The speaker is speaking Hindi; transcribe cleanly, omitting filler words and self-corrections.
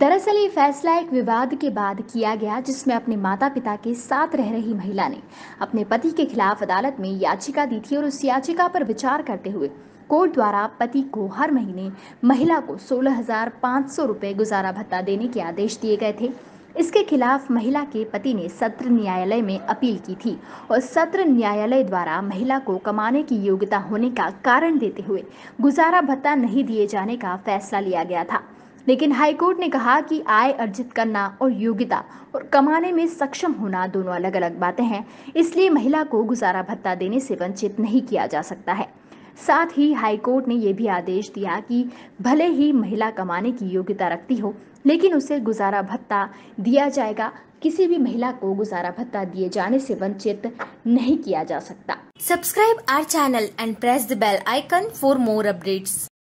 दरअसल ये फैसला एक विवाद के बाद किया गया, जिसमें अपने माता पिता के साथ रह रही महिला ने अपने पति के खिलाफ अदालत में याचिका दी थी और उस याचिका पर विचार करते हुए कोर्ट द्वारा पति को हर महीने महिला को 16,500 रुपये गुजारा भत्ता देने के आदेश दिए गए थे। इसके खिलाफ महिला के पति ने सत्र न्यायालय में अपील की थी और सत्र न्यायालय द्वारा महिला को कमाने की योग्यता होने का कारण देते हुए गुजारा भत्ता नहीं दिए जाने का फैसला लिया गया था। लेकिन हाईकोर्ट ने कहा कि आय अर्जित करना और योग्यता और कमाने में सक्षम होना दोनों अलग अलग बातें हैं, इसलिए महिला को गुजारा भत्ता देने से वंचित नहीं किया जा सकता है। साथ ही हाईकोर्ट ने यह भी आदेश दिया कि भले ही महिला कमाने की योग्यता रखती हो, लेकिन उसे गुजारा भत्ता दिया जाएगा। किसी भी महिला को गुजारा भत्ता दिए जाने से वंचित नहीं किया जा सकता। Subscribe our channel and press the bell icon for more updates.